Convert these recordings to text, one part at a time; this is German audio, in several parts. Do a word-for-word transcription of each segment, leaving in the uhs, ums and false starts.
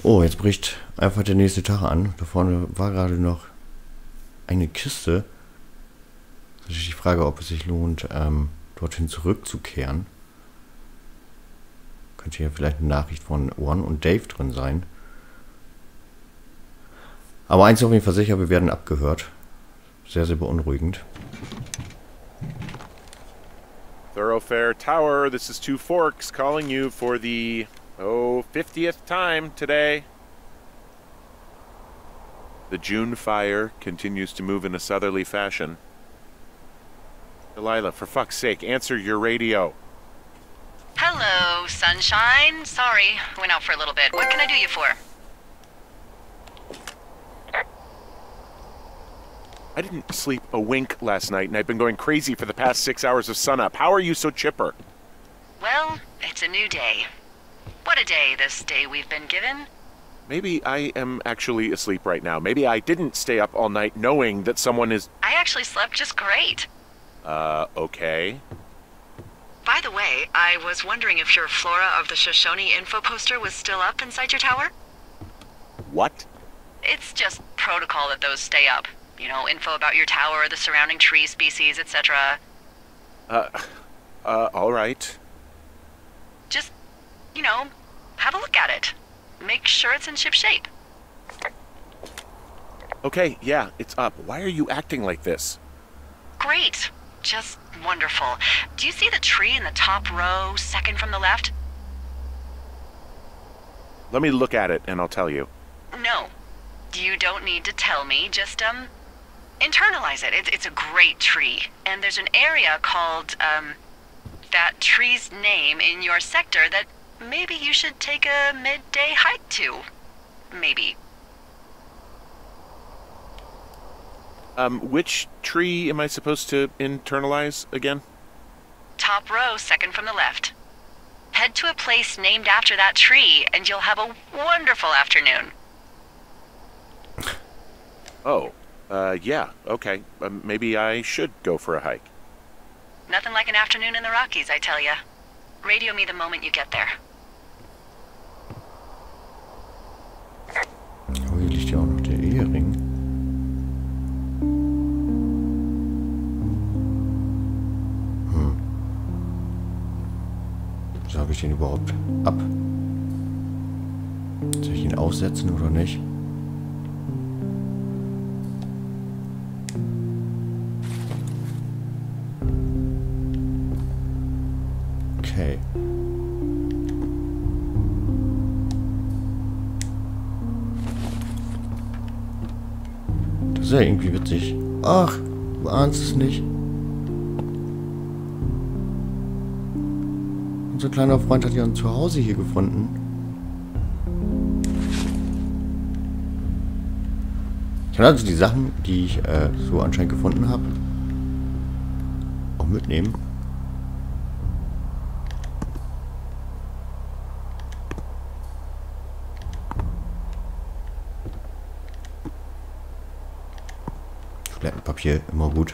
Oh, jetzt bricht einfach der nächste Tag an. Da vorne war gerade noch eine Kiste. Das ist die Frage, ob es sich lohnt, ähm, dorthin zurückzukehren. Könnte hier vielleicht eine Nachricht von One und Dave drin sein. Aber eins ist auf jeden Fall sicher, wir werden abgehört. Sehr, sehr beunruhigend. Thoroughfare Tower, this is Two Forks calling you for the, oh, fiftieth time today. The June fire continues to move in a southerly fashion. Delilah, for fuck's sake, answer your radio. Hello, sunshine. Sorry, went out for a little bit. What can I do you for? I didn't sleep a wink last night, and I've been going crazy for the past six hours of sunup. How are you so chipper? Well, it's a new day. What a day, this day we've been given. Maybe I am actually asleep right now. Maybe I didn't stay up all night knowing that someone is... I actually slept just great. Uh, okay. By the way, I was wondering if your Flora of the Shoshone info poster was still up inside your tower? What? It's just protocol that those stay up. You know, info about your tower, the surrounding tree species, et cetera. Uh, uh, all right. Just, you know, have a look at it. Make sure it's in ship shape. Okay, yeah, it's up. Why are you acting like this? Great. Just wonderful. Do you see the tree in the top row, second from the left? Let me look at it and I'll tell you. No. You don't need to tell me. Just, um, internalize it. It's, it's a great tree. And there's an area called, um, that tree's name in your sector that maybe you should take a midday hike to. Maybe. Um, which tree am I supposed to internalize again? Top row, second from the left. Head to a place named after that tree, and you'll have a wonderful afternoon. Oh, uh, yeah, okay. Um, maybe I should go for a hike. Nothing like an afternoon in the Rockies, I tell ya. Radio me the moment you get there. Oh, hier liegt ja auch noch der Ehering. Hm. So, habe ich den überhaupt ab? Soll ich ihn aussetzen oder nicht? Okay. Das ist ja irgendwie witzig. Ach, du ahnst es nicht. Unser kleiner Freund hat ja ein Zuhause hier gefunden. Ich kann also die Sachen, die ich äh, so anscheinend gefunden habe, auch mitnehmen. Papier immer gut.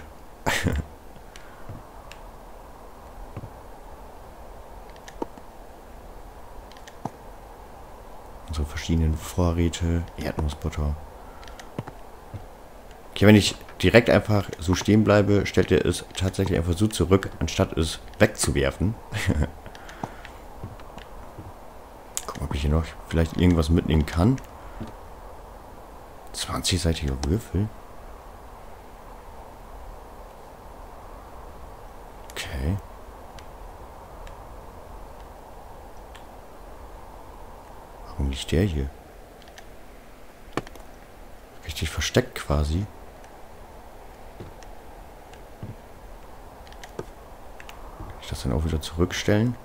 Unsere verschiedenen Vorräte, Erdnussbutter. Okay, wenn ich direkt einfach so stehen bleibe, stellt er es tatsächlich einfach so zurück, anstatt es wegzuwerfen. Gucken, ob ich hier noch vielleicht irgendwas mitnehmen kann. zwanzig-seitiger Würfel. Okay. Warum liegt der hier? Richtig versteckt quasi. Kann ich das dann auch wieder zurückstellen?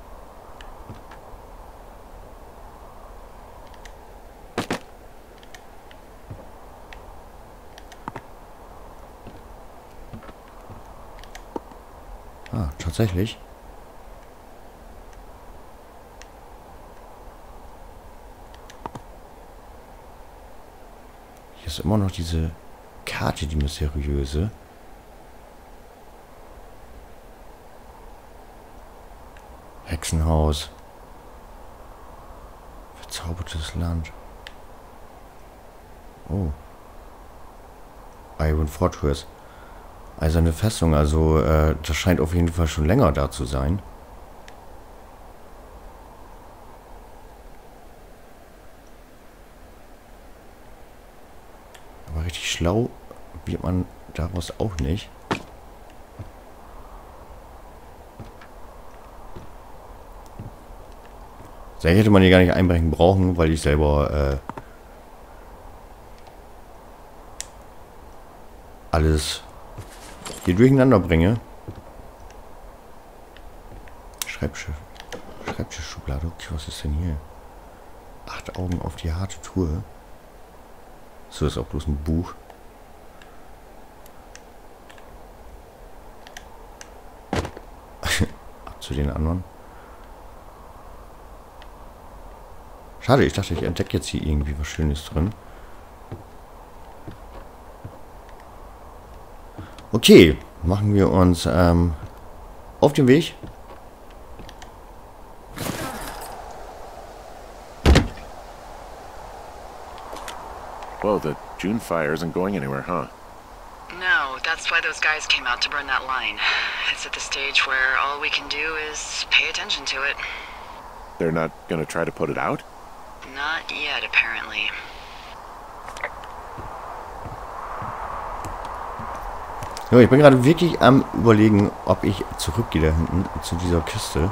Ah, tatsächlich. Hier ist immer noch diese Karte, die mysteriöse. Hexenhaus. Verzaubertes Land. Oh. Iron Fortress. Also eine Festung, also äh, das scheint auf jeden Fall schon länger da zu sein. Aber richtig schlau wird man daraus auch nicht. So, hätte man hier gar nicht einbrechen brauchen, weil ich selber äh, alles hier durcheinander bringe. Schreibtisch. Schreibtischschublade. Okay, was ist denn hier? Acht Augen auf die harte Truhe. So, ist auch bloß ein Buch. Ab zu den anderen. Schade, ich dachte, ich entdecke jetzt hier irgendwie was Schönes drin. Okay, machen wir uns ähm, auf den Weg. Whoa, the June fire isn't going anywhere, huh? No, that's why those guys came out to burn that line. It's at the stage where all we can do is pay attention to it. They're not gonna try to put it out? Not yet, apparently. Ja, ich bin gerade wirklich am Überlegen, ob ich zurückgehe da hinten zu dieser Kiste.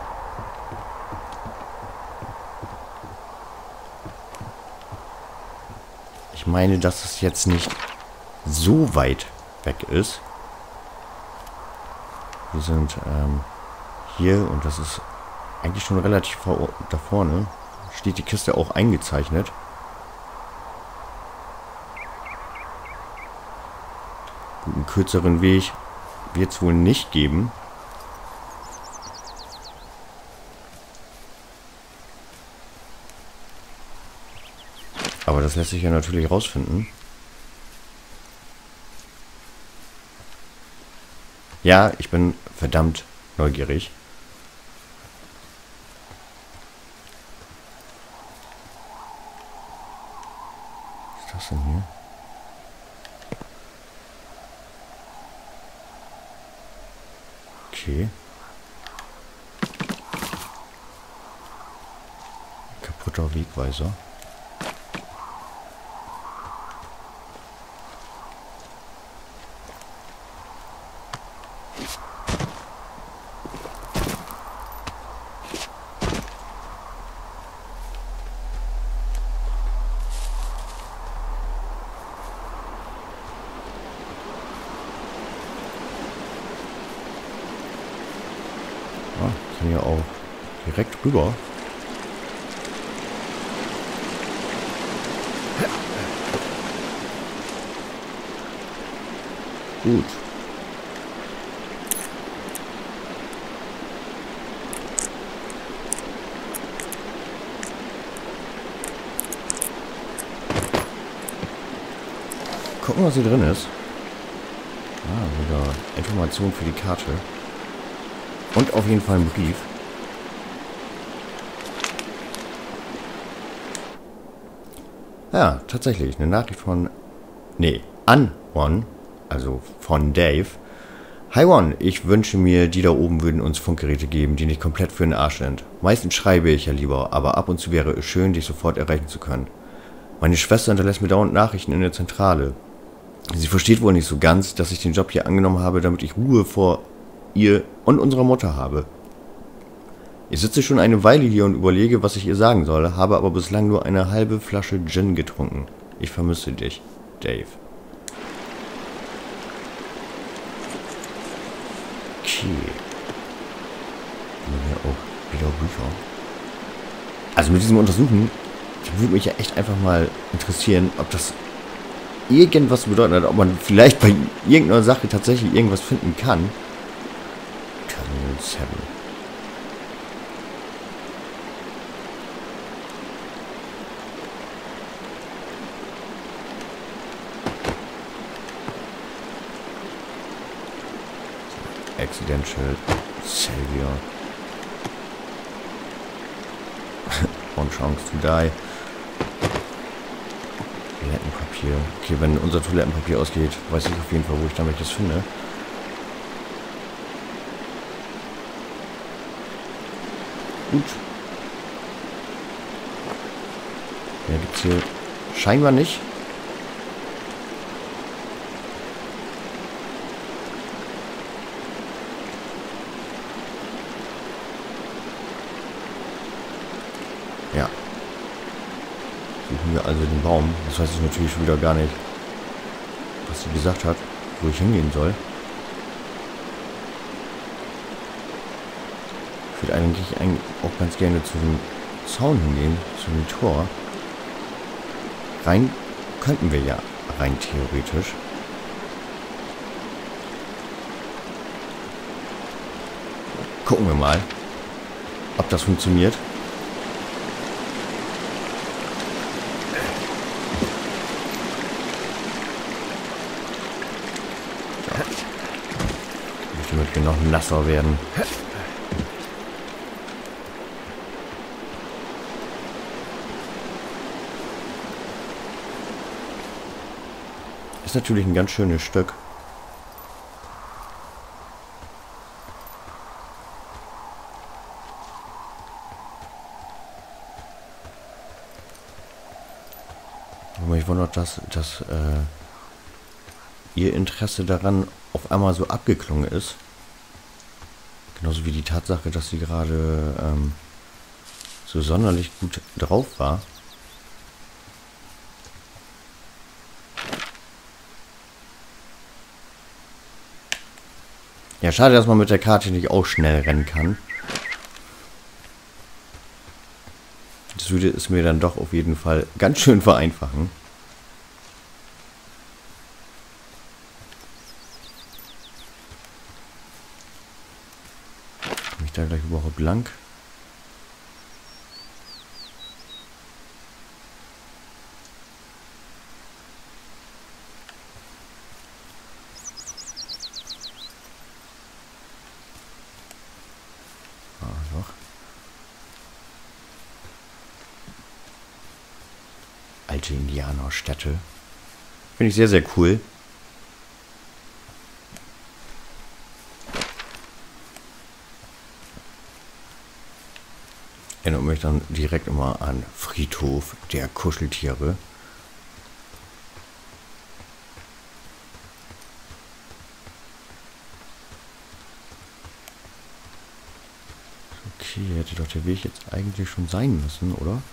Ich meine, dass es jetzt nicht so weit weg ist. Wir sind ähm, hier und das ist eigentlich schon relativ da vorne. Steht die Kiste auch eingezeichnet. Gut, einen kürzeren Weg wird es wohl nicht geben. Aber das lässt sich ja natürlich rausfinden. Ja, ich bin verdammt neugierig. Was ist das denn hier? Okay. Kaputter Wegweiser. Hier auch direkt rüber. Gut. Gucken, was hier drin ist. Ah, wieder Informationen für die Karte. Und auf jeden Fall ein Brief. Ja, tatsächlich. Eine Nachricht von... Nee, an One. Also von Dave. Hi One, ich wünsche mir, die da oben würden uns Funkgeräte geben, die nicht komplett für den Arsch sind. Meistens schreibe ich ja lieber, aber ab und zu wäre es schön, dich sofort erreichen zu können. Meine Schwester hinterlässt mir dauernd Nachrichten in der Zentrale. Sie versteht wohl nicht so ganz, dass ich den Job hier angenommen habe, damit ich Ruhe vor ihr und unserer Mutter habe. Ich sitze schon eine Weile hier und überlege, was ich ihr sagen soll, habe aber bislang nur eine halbe Flasche Gin getrunken. Ich vermisse dich, Dave. Okay. Hier auch wieder Bücher. Also mit diesem Untersuchen, würde mich ja echt einfach mal interessieren, ob das irgendwas bedeutet hat, ob man vielleicht bei irgendeiner Sache tatsächlich irgendwas finden kann. Terminal sieben. Accidental Savior. One chance to die. Wir hätten Toilettenpapier. Okay, wenn unser Toilettenpapier ausgeht, weiß ich auf jeden Fall, wo ich damit das finde. Gut. Mehr gibt's hier scheinbar nicht. Ja. Suchen wir also den Baum. Das weiß ich natürlich schon wieder gar nicht, was sie gesagt hat, wo ich hingehen soll. Ich würde eigentlich auch ganz gerne zu dem Zaun hingehen, zu dem Tor. Rein könnten wir ja, rein theoretisch. Gucken wir mal, ob das funktioniert. Damit wir noch nasser werden. Ist natürlich ein ganz schönes Stück. Aber mich wundert, dass, dass äh, ihr Interesse daran auf einmal so abgeklungen ist. Genauso wie die Tatsache, dass sie gerade ähm, so sonderlich gut drauf war. Ja, schade, dass man mit der Karte nicht auch schnell rennen kann. Das würde es mir dann doch auf jeden Fall ganz schön vereinfachen. Komme ich da gleich überhaupt lang? Alte Indianerstätte. Finde ich sehr, sehr cool. Erinnert mich dann direkt immer an Friedhof der Kuscheltiere. Okay, hätte doch der Weg jetzt eigentlich schon sein müssen, oder?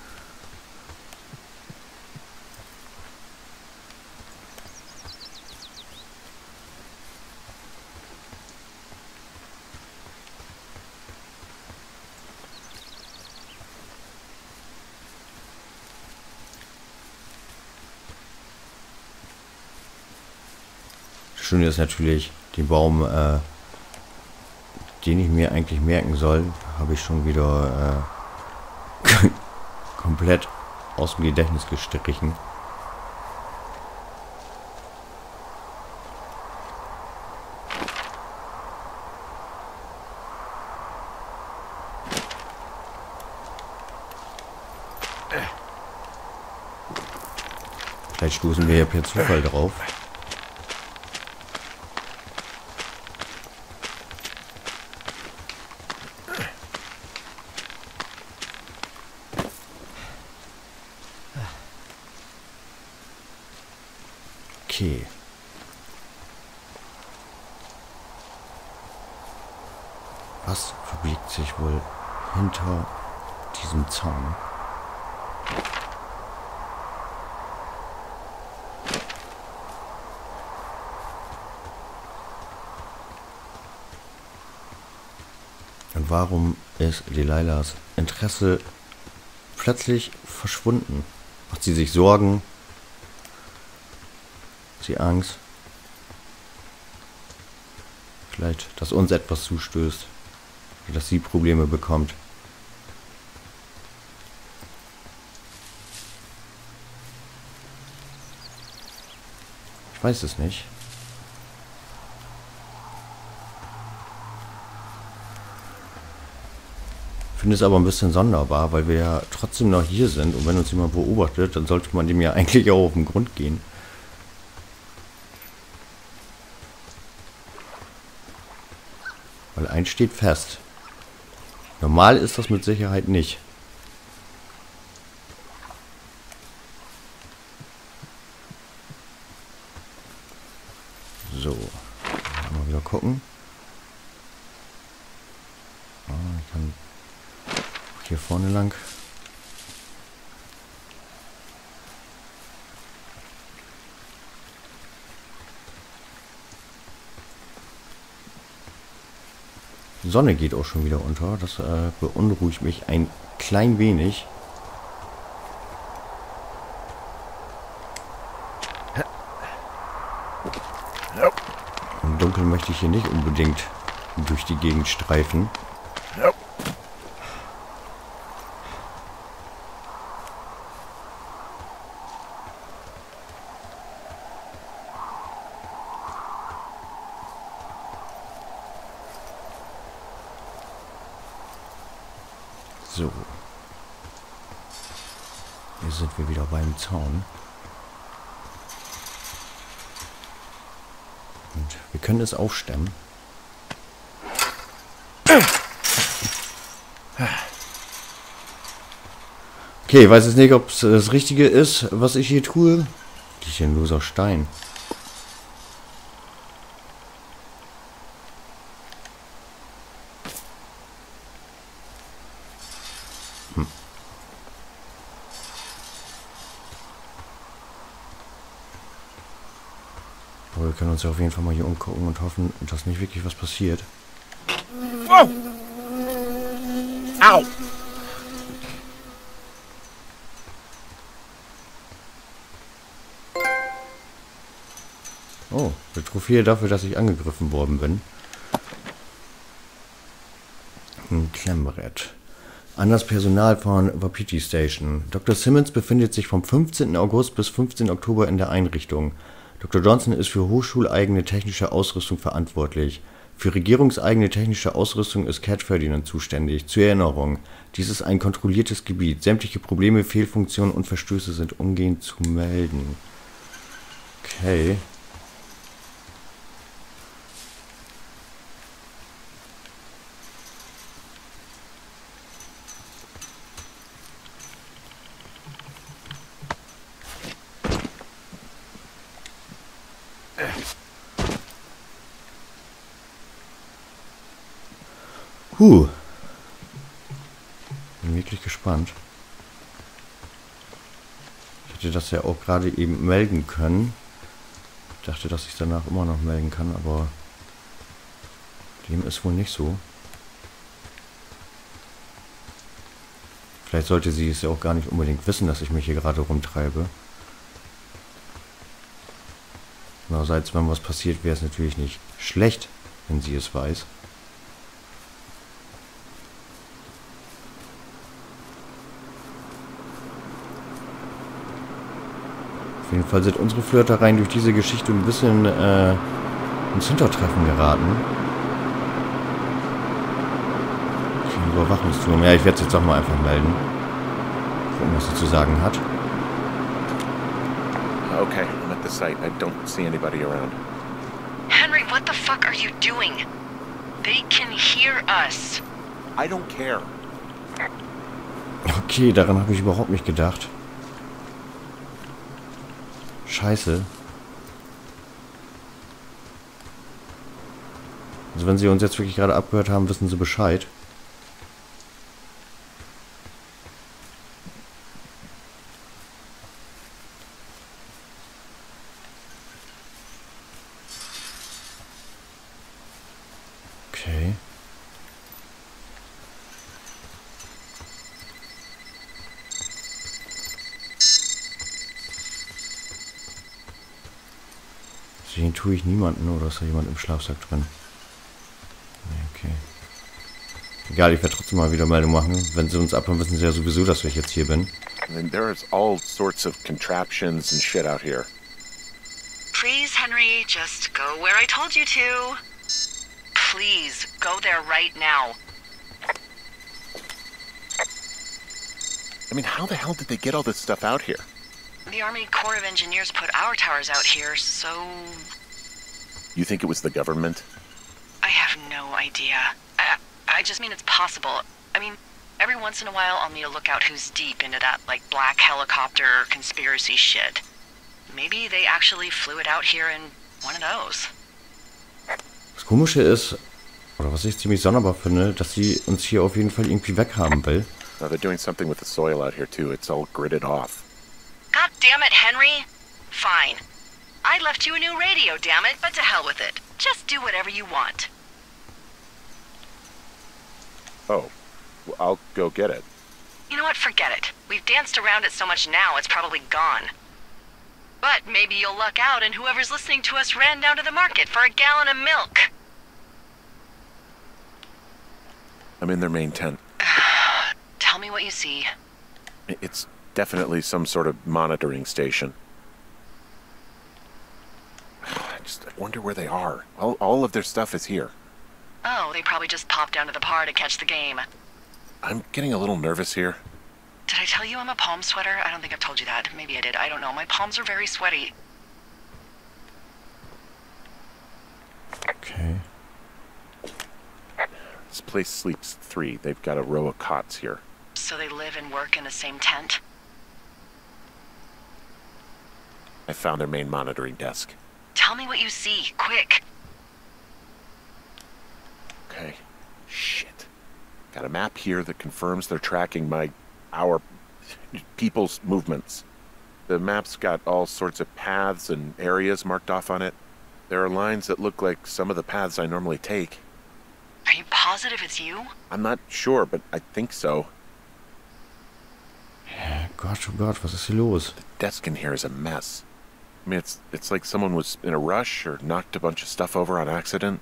Schön ist natürlich, den Baum, äh, den ich mir eigentlich merken soll, habe ich schon wieder äh, komplett aus dem Gedächtnis gestrichen. Vielleicht stoßen wir ja per Zufall drauf. Okay. Was verbirgt sich wohl hinter diesem Zaun? Und warum ist Delilahs Interesse plötzlich verschwunden? Macht sie sich Sorgen? Sie Angst, vielleicht, dass uns etwas zustößt, oder dass sie Probleme bekommt. Ich weiß es nicht. Für finde es aber ein bisschen sonderbar, weil wir ja trotzdem noch hier sind. Und wenn uns jemand beobachtet, dann sollte man dem ja eigentlich auch auf den Grund gehen. Weil eins steht fest. Normal ist das mit Sicherheit nicht. So. Mal wieder gucken. Ah, ich kann hier vorne lang. Die Sonne geht auch schon wieder unter. Das äh, beunruhigt mich ein klein wenig. Im Dunkeln möchte ich hier nicht unbedingt durch die Gegend streifen. So. Hier sind wir wieder beim Zaun. Und wir können es aufstemmen. Okay, ich weiß jetzt nicht, ob es das Richtige ist, was ich hier tue. Das ist hier ein loser Stein. Aber wir können uns ja auf jeden Fall mal hier umgucken und hoffen, dass nicht wirklich was passiert. Whoa! Ow! Oh, eine Trophäe dafür, dass ich angegriffen worden bin. Ein Klemmbrett. An das Personal von Wapiti Station. Doktor Simmons befindet sich vom fünfzehnten August bis fünfzehnten Oktober in der Einrichtung. Doktor Johnson ist für hochschuleigene technische Ausrüstung verantwortlich. Für regierungseigene technische Ausrüstung ist Cat Ferdinand zuständig. Zur Erinnerung, dies ist ein kontrolliertes Gebiet. Sämtliche Probleme, Fehlfunktionen und Verstöße sind umgehend zu melden. Okay. Huh. Bin wirklich gespannt. Ich hätte das ja auch gerade eben melden können. Ich dachte, dass ich danach immer noch melden kann, aber dem ist wohl nicht so. Vielleicht sollte sie es ja auch gar nicht unbedingt wissen, dass ich mich hier gerade rumtreibe. Andererseits, wenn was passiert, wäre es natürlich nicht schlecht, wenn sie es weiß. Auf jeden Fall sind unsere Flirtereien durch diese Geschichte ein bisschen äh, ins Hintertreffen geraten. Okay, Überwachungsturm. Ja, ich werde es jetzt auch mal einfach melden. Gucken, was sie zu sagen hat. Okay, I'm at the site. I don't see anybody around. Henry, what the fuck are you doing? They can hear us. I don't care. Okay, daran habe ich überhaupt nicht gedacht. Scheiße. Also wenn sie uns jetzt wirklich gerade abgehört haben, wissen sie Bescheid. Okay. Den tue ich niemanden, oder ist da jemand im Schlafsack drin? Okay. Egal, ich werde trotzdem mal wieder Meldung machen. Wenn sie uns abhören, wissen sie ja sowieso, dass ich jetzt hier bin. I mean, there's all sorts of contraptions and shit out here. Please, Henry, just go where I told you to. Please, go there right now. I mean, how the hell did they get all this stuff out here? The Army Corps of Engineers put our towers out here, so... You think it was the government? I have no idea. I, I just mean it's possible. I mean, every once in a while I'll need to look out who's deep into that, like, black helicopter conspiracy shit. Maybe they actually flew it out here in one of those. Das Komische ist, oder was ich ziemlich sonderbar finde, dass sie uns hier auf jeden Fall irgendwie weghaben will. Oh, they're doing something with the soil out here, too. It's all gridded off. God damn it, Henry! Fine. I left you a new radio, damn it, but to hell with it. Just do whatever you want. Oh, well, I'll go get it. You know what? Forget it. We've danced around it so much now, it's probably gone. But maybe you'll luck out and whoever's listening to us ran down to the market for a gallon of milk. I'm in their main tent. Tell me what you see. It's definitely some sort of monitoring station. I just I wonder where they are. All, all of their stuff is here. Oh, they probably just popped down to the bar to catch the game. I'm getting a little nervous here. Did I tell you I'm a palm sweater? I don't think I've told you that. Maybe I did. I don't know. My palms are very sweaty. Okay. This place sleeps three. They've got a row of cots here. So they live and work in the same tent? I found their main monitoring desk. Tell me what you see, quick. Okay. Shit. Got a map here that confirms they're tracking my... our... people's movements. The map's got all sorts of paths and areas marked off on it. There are lines that look like some of the paths I normally take. Are you positive it's you? I'm not sure, but I think so. Gott, oh Gott, was ist hier los? The desk in here is a mess. I mean, it's it's like someone was in a rush or knocked a bunch of stuff over on accident.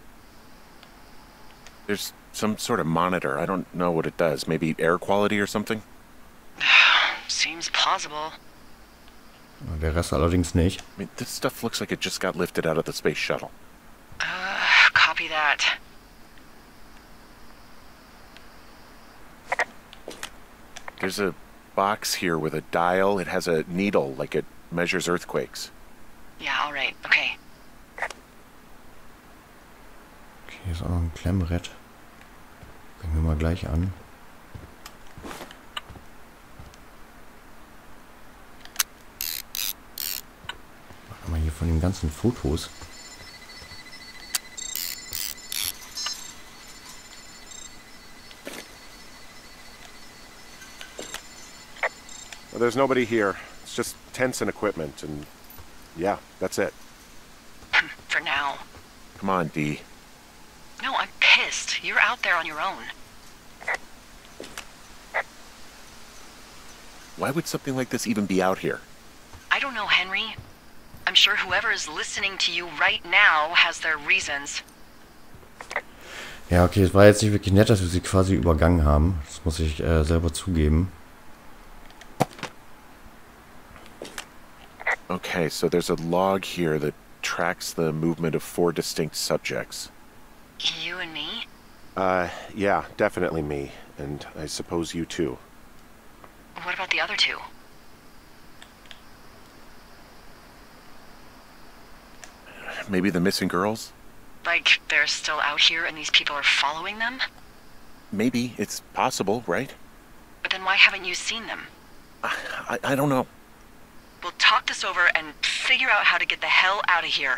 There's some sort of monitor. I don't know what it does. Maybe air quality or something? Seems plausible. Der Rest allerdings nicht. I mean, this stuff looks like it just got lifted out of the space shuttle. Uh, copy that. There's a box here with a dial. It has a needle, like it measures earthquakes. Yeah, all right. Okay. Okay, hier ist auch noch ein Klemmbrett. Gucken wir mal gleich an. Machen wir hier von den ganzen Fotos. Well, there's nobody here. It's just tents and equipment, and yeah, that's it. For now. Come on, Dee. No, I'm pissed. You're out there on your own. Why would something like this even be out here? I don't know, Henry. I'm sure whoever is listening to you right now has their reasons. Ja, okay, es war jetzt nicht wirklich nett, dass wir sie quasi übergangen haben. Das muss ich äh, selber zugeben. Okay, so there's a log here that tracks the movement of four distinct subjects. You and me? Uh, yeah, definitely me. And I suppose you too. What about the other two? Maybe the missing girls? Like, they're still out here and these people are following them? Maybe. It's possible, right? But then why haven't you seen them? I, I, I don't know. We'll talk this over and figure out how to get the hell out of here.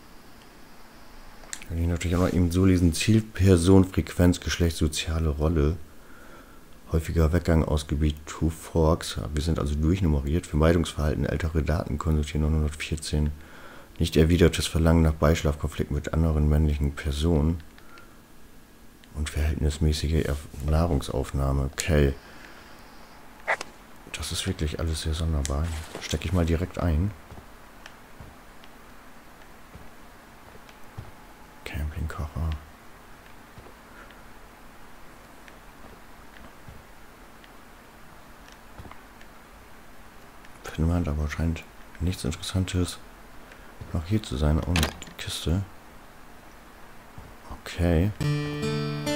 Kann ich natürlich auch noch eben so lesen. Zielperson, Frequenz, Geschlecht, soziale Rolle. Häufiger Weggang aus Gebiet Two Forks. Wir sind also durchnummeriert. Vermeidungsverhalten, ältere Daten konsultieren neunhundertvierzehn. Nicht erwidertes Verlangen nach Beischlafkonflikt mit anderen männlichen Personen. Und verhältnismäßige Nahrungsaufnahme. Okay. Das ist wirklich alles sehr sonderbar. Stecke ich mal direkt ein. Campingkocher. Finnland, aber scheint nichts Interessantes noch hier zu sein. Ohne Kiste. Okay.